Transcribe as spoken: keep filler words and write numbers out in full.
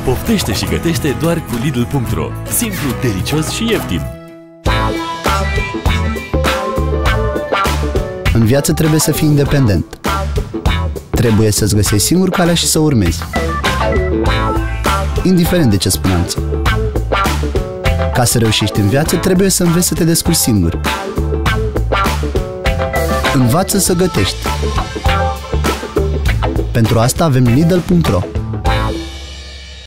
Poftește și gătește doar cu Lidl punct ro. Simplu, delicios și ieftin. În viață trebuie să fii independent. Trebuie să-ți găsești singur calea și să o urmezi, indiferent de ce spun alții. Ca să reușești în viață, trebuie să înveți să te descurci singur. Învață să gătești. Pentru asta avem Lidl punct ro.